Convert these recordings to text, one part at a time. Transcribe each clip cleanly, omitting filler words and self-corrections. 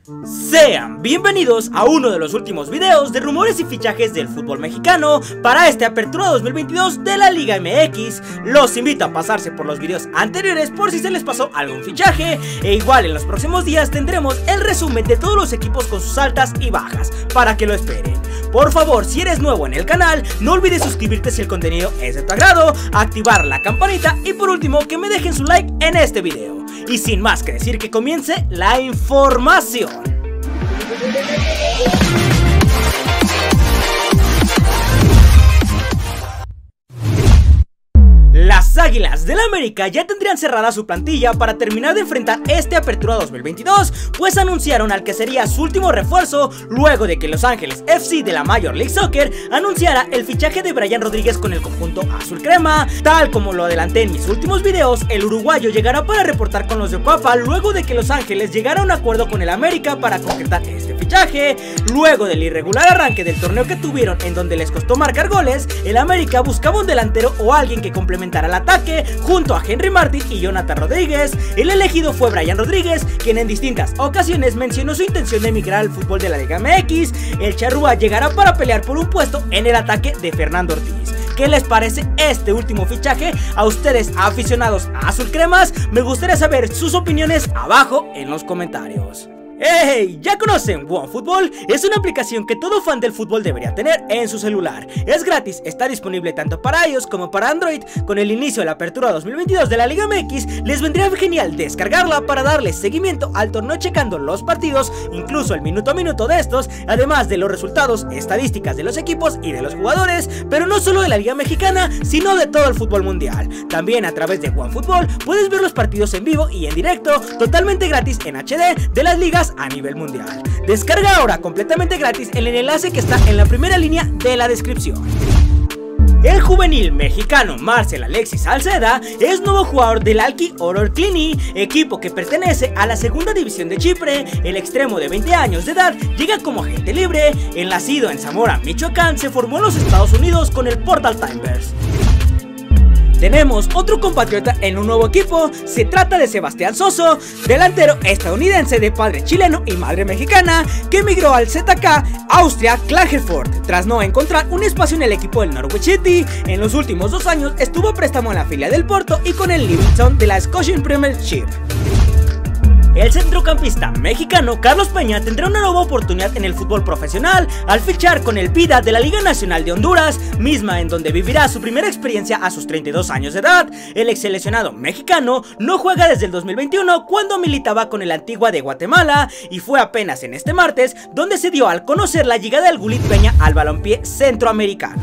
Sean bienvenidos a uno de los últimos videos de rumores y fichajes del fútbol mexicano para esta apertura 2022 de la Liga MX. Los invito a pasarse por los videos anteriores por si se les pasó algún fichaje, e igual en los próximos días tendremos el resumen de todos los equipos con sus altas y bajas para que lo esperen. Por favor, si eres nuevo en el canal, no olvides suscribirte si el contenido es de tu agrado, activar la campanita y por último que me dejen su like en este video. Y sin más que decir, que comience la información. Las Águilas del América ya tendrían cerrada su plantilla para terminar de enfrentar este apertura 2022, pues anunciaron al que sería su último refuerzo luego de que Los Ángeles FC de la Major League Soccer anunciara el fichaje de Brian Rodríguez con el conjunto azul crema. Tal como lo adelanté en mis últimos videos, el uruguayo llegará para reportar con los de Cuapa luego de que Los Ángeles llegara a un acuerdo con el América para concretar este fichaje. Luego del irregular arranque del torneo que tuvieron, en donde les costó marcar goles, el América buscaba un delantero o alguien que complementara al ataque junto a Henry Martin y Jonathan Rodríguez. El elegido fue Brian Rodríguez, quien en distintas ocasiones mencionó su intención de emigrar al fútbol de la Liga MX. El charrúa llegará para pelear por un puesto en el ataque de Fernando Ortiz. ¿Qué les parece este último fichaje a ustedes, aficionados a azul cremas? Me gustaría saber sus opiniones abajo en los comentarios. ¡Hey! ¿Ya conocen OneFootball? Es una aplicación que todo fan del fútbol debería tener en su celular. Es gratis, está disponible tanto para iOS como para Android. Con el inicio de la apertura 2022 de la Liga MX, les vendría genial descargarla para darle seguimiento al torneo checando los partidos, incluso el minuto a minuto de estos, además de los resultados, estadísticas de los equipos y de los jugadores, pero no solo de la Liga Mexicana, sino de todo el fútbol mundial. También a través de OneFootball puedes ver los partidos en vivo y en directo, totalmente gratis en HD de las ligas a nivel mundial. Descarga ahora completamente gratis en el enlace que está en la primera línea de la descripción. El juvenil mexicano Marcel Alexis Salceda es nuevo jugador del Alki Ororklini, equipo que pertenece a la segunda división de Chipre. El extremo de 20 años de edad llega como agente libre. El nacido en Zamora, Michoacán, se formó en los Estados Unidos con el Portal Timbers. Tenemos otro compatriota en un nuevo equipo. Se trata de Sebastián Soso, delantero estadounidense de padre chileno y madre mexicana, que emigró al ZK Austria Klagenfurt tras no encontrar un espacio en el equipo del Norwich City. En los últimos 2 años estuvo a préstamo en la filial del Porto y con el Livingston de la Scottish Premiership. El centrocampista mexicano Carlos Peña tendrá una nueva oportunidad en el fútbol profesional al fichar con el Vida de la Liga Nacional de Honduras, misma en donde vivirá su primera experiencia a sus 32 años de edad. El ex seleccionado mexicano no juega desde el 2021, cuando militaba con el Antigua de Guatemala, y fue apenas en este martes donde se dio al conocer la llegada del Gulit Peña al balompié centroamericano.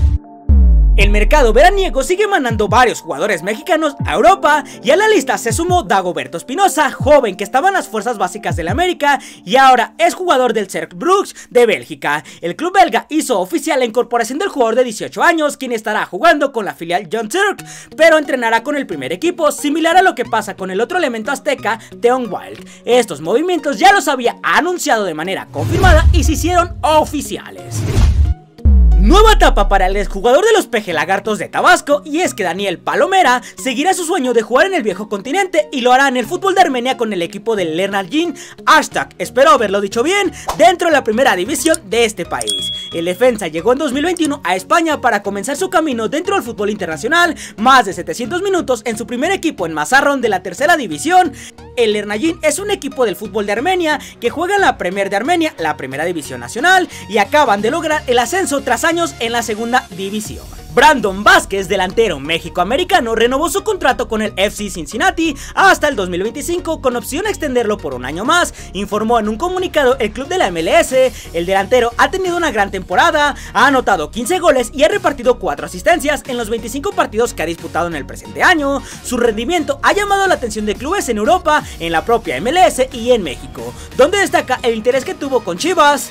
El mercado veraniego sigue mandando varios jugadores mexicanos a Europa, y a la lista se sumó Dagoberto Espinosa, joven que estaba en las fuerzas básicas del América y ahora es jugador del Cercle Brugge de Bélgica. El club belga hizo oficial la incorporación del jugador de 18 años, quien estará jugando con la filial John Turk, pero entrenará con el primer equipo, similar a lo que pasa con el otro elemento azteca, Theon Wild. Estos movimientos ya los había anunciado de manera confirmada y se hicieron oficiales. Nueva etapa para el exjugador de los Peje Lagartos de Tabasco, y es que Daniel Palomera seguirá su sueño de jugar en el viejo continente y lo hará en el fútbol de Armenia con el equipo del Lernargin Ashtak, espero haberlo dicho bien, dentro de la primera división de este país. El defensa llegó en 2021 a España para comenzar su camino dentro del fútbol internacional, más de 700 minutos en su primer equipo en Mazarrón de la tercera división. El Lernargin es un equipo del fútbol de Armenia que juega en la Premier de Armenia, la primera división nacional, y acaban de lograr el ascenso tras años en la segunda división. Brandon Vázquez, delantero mexicoamericano, renovó su contrato con el FC Cincinnati hasta el 2025 con opción a extenderlo por un año más, informó en un comunicado el club de la MLS. El delantero ha tenido una gran temporada, ha anotado 15 goles y ha repartido 4 asistencias en los 25 partidos que ha disputado en el presente año. Su rendimiento ha llamado la atención de clubes en Europa, en la propia MLS y en México, donde destaca el interés que tuvo con Chivas.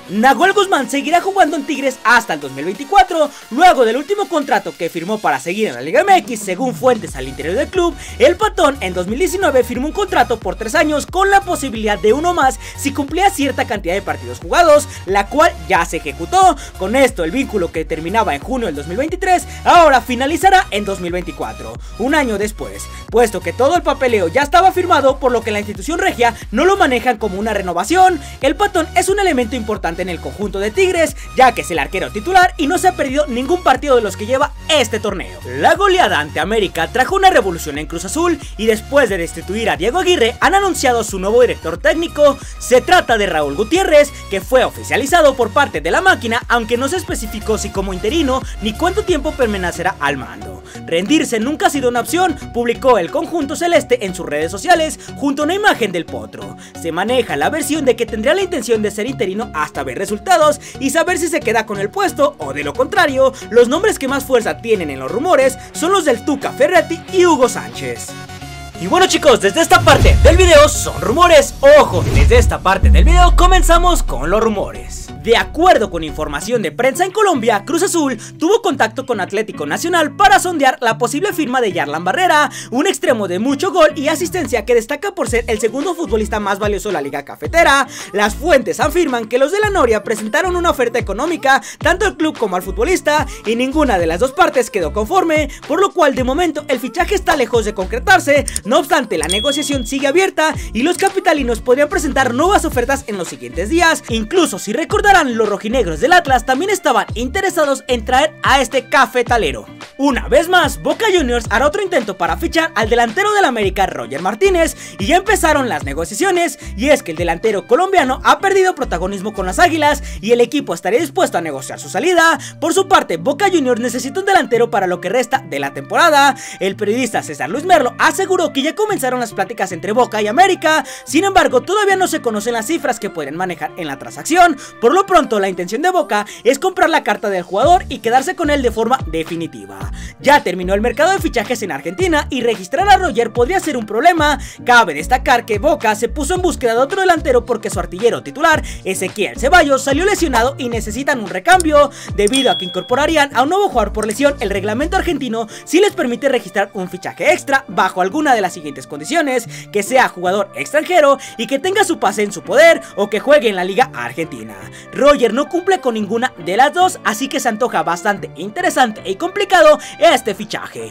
Nahuel Guzmán seguirá jugando en Tigres hasta el 2024, luego del último contrato que firmó para seguir en la Liga MX. Según fuentes al interior del club, el patón en 2019 firmó un contrato por 3 años con la posibilidad de uno más si cumplía cierta cantidad de partidos jugados, la cual ya se ejecutó. Con esto, el vínculo que terminaba en junio del 2023 ahora finalizará en 2024, un año después, puesto que todo el papeleo ya estaba firmado, por lo que la institución regia no lo manejan como una renovación. El patón es un elemento importante en el conjunto de Tigres, ya que es el arquero titular y no se ha perdido ningún partido de los que lleva este torneo. La goleada ante América trajo una revolución en Cruz Azul, y después de destituir a Diego Aguirre han anunciado su nuevo director técnico. Se trata de Raúl Gutiérrez, que fue oficializado por parte de la máquina, aunque no se especificó si como interino ni cuánto tiempo permanecerá al mando. Rendirse nunca ha sido una opción, publicó el conjunto celeste en sus redes sociales junto a una imagen del potro. Se maneja la versión de que tendría la intención de ser interino hasta ver resultados y saber si se queda con el puesto, o de lo contrario, los nombres que más fuerza tienen en los rumores son los del Tuca Ferretti y Hugo Sánchez. Y bueno, chicos, desde esta parte del video son rumores. Ojo, desde esta parte del video comenzamos con los rumores. De acuerdo con información de prensa en Colombia, Cruz Azul tuvo contacto con Atlético Nacional para sondear la posible firma de Yarlan Barrera, un extremo de mucho gol y asistencia que destaca por ser el segundo futbolista más valioso de la Liga Cafetera. Las fuentes afirman que los de la Noria presentaron una oferta económica tanto al club como al futbolista, y ninguna de las dos partes quedó conforme, por lo cual de momento el fichaje está lejos de concretarse. No obstante, la negociación sigue abierta y los capitalinos podrían presentar nuevas ofertas en los siguientes días. Incluso, si recordarán, los rojinegros del Atlas también estaban interesados en traer a este cafetalero. Una vez más, Boca Juniors hará otro intento para fichar al delantero del América, Roger Martínez, y ya empezaron las negociaciones. Y es que el delantero colombiano ha perdido protagonismo con las Águilas y el equipo estaría dispuesto a negociar su salida. Por su parte, Boca Juniors necesita un delantero para lo que resta de la temporada. El periodista César Luis Merlo aseguró que ya comenzaron las pláticas entre Boca y América. Sin embargo, todavía no se conocen las cifras que pueden manejar en la transacción. Por lo pronto, la intención de Boca es comprar la carta del jugador y quedarse con él de forma definitiva. Ya terminó el mercado de fichajes en Argentina y registrar a Roger podría ser un problema. Cabe destacar que Boca se puso en búsqueda de otro delantero porque su artillero titular, Ezequiel Ceballos, salió lesionado y necesitan un recambio. Debido a que incorporarían a un nuevo jugador por lesión, el reglamento argentino sí les permite registrar un fichaje extra bajo alguna de las siguientes condiciones: que sea jugador extranjero y que tenga su pase en su poder, o que juegue en la Liga Argentina. Roger no cumple con ninguna de las dos, así que se antoja bastante interesante y complicado este fichaje.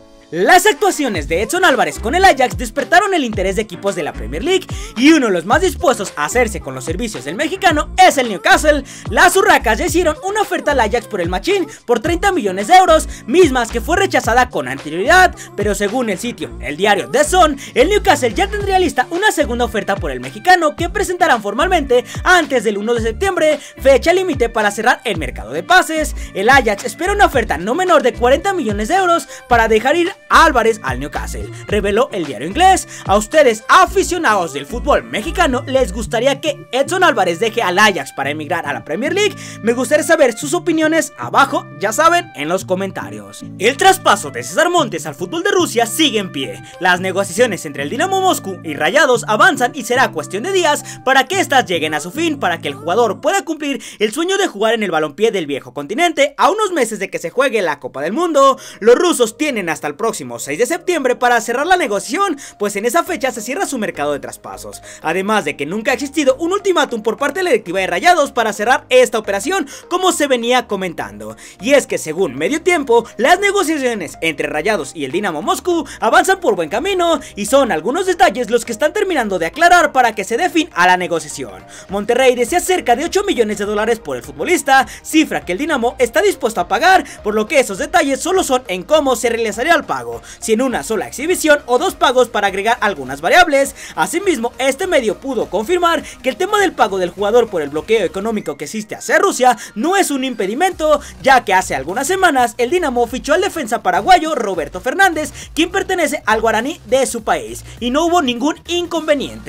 Las actuaciones de Edson Álvarez con el Ajax despertaron el interés de equipos de la Premier League, y uno de los más dispuestos a hacerse con los servicios del mexicano es el Newcastle. Las urracas ya hicieron una oferta al Ajax por el machín por 30 millones de euros, mismas que fue rechazada con anterioridad, pero según el sitio El Diario The Sun, el Newcastle ya tendría lista una segunda oferta por el mexicano que presentarán formalmente antes del 1 de septiembre, fecha límite para cerrar el mercado de pases. El Ajax espera una oferta no menor de 40 millones de euros para dejar ir Álvarez al Newcastle, reveló el diario inglés. A ustedes, aficionados del fútbol mexicano, ¿les gustaría que Edson Álvarez deje al Ajax para emigrar a la Premier League? Me gustaría saber sus opiniones abajo, ya saben, en los comentarios. El traspaso de César Montes al fútbol de Rusia sigue en pie. Las negociaciones entre el Dinamo Moscú y Rayados avanzan y será cuestión de días para que estas lleguen a su fin, para que el jugador pueda cumplir el sueño de jugar en el balompié del viejo continente a unos meses de que se juegue la Copa del Mundo. Los rusos tienen hasta el próximo 6 de septiembre para cerrar la negociación, pues en esa fecha se cierra su mercado de traspasos. Además de que nunca ha existido un ultimátum por parte de la directiva de Rayados para cerrar esta operación, como se venía comentando. Y es que según Medio Tiempo, las negociaciones entre Rayados y el Dinamo Moscú avanzan por buen camino, y son algunos detalles los que están terminando de aclarar para que se dé fin a la negociación. Monterrey desea cerca de 8 millones de dólares por el futbolista, cifra que el Dinamo está dispuesto a pagar, por lo que esos detalles solo son en cómo se realizaría el pago, si en una sola exhibición o dos pagos para agregar algunas variables. Asimismo, este medio pudo confirmar que el tema del pago del jugador por el bloqueo económico que existe hacia Rusia no es un impedimento, ya que hace algunas semanas el Dinamo fichó al defensa paraguayo Roberto Fernández, quien pertenece al Guaraní de su país, y no hubo ningún inconveniente.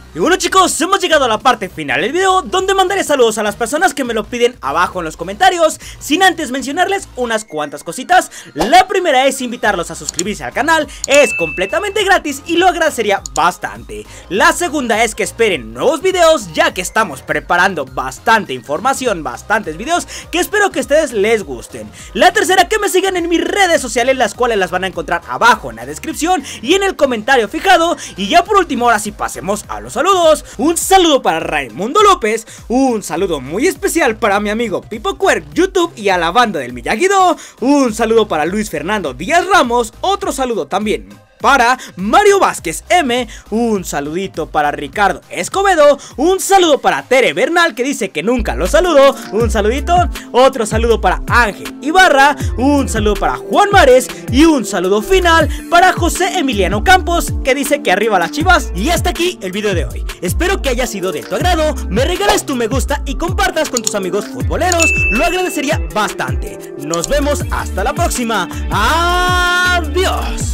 Y bueno chicos, hemos llegado a la parte final del video, donde mandaré saludos a las personas que me lo piden abajo en los comentarios, sin antes mencionarles unas cuantas cositas. La primera es invitarlos a suscribirse al canal, es completamente gratis y lo agradecería bastante. La segunda es que esperen nuevos videos, ya que estamos preparando bastante información, bastantes videos que espero que a ustedes les gusten. La tercera, que me sigan en mis redes sociales, las cuales las van a encontrar abajo en la descripción y en el comentario fijado. Y ya por último, ahora sí pasemos a los saludos. Un saludo para Raimundo López, un saludo muy especial para mi amigo Pipo Quirk YouTube y a la banda del Miyagi-Do, un saludo para Luis Fernando Díaz Ramos, otro saludo también para Mario Vázquez M, un saludito para Ricardo Escobedo, un saludo para Tere Bernal, que dice que nunca lo saludo, un saludito, otro saludo para Ángel Ibarra, un saludo para Juan Mares y un saludo final para José Emiliano Campos, que dice que arriba las Chivas. Y hasta aquí el video de hoy, espero que haya sido de tu agrado, me regales tu me gusta y compartas con tus amigos futboleros, lo agradecería bastante. Nos vemos hasta la próxima, adiós.